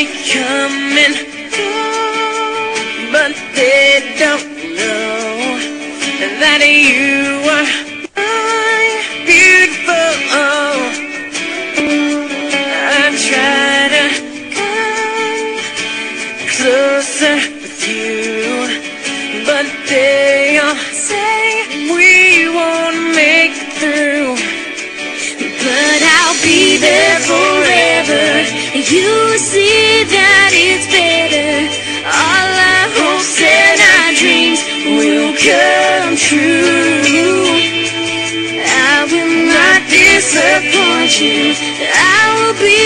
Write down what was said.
come and go, but they don't know that you are my beautiful. I try to come closer with you, but they all say we won't make it through. But I'll be there forever. You see that it's better. All our hopes and our dreams will come true. I will not disappoint you. I will be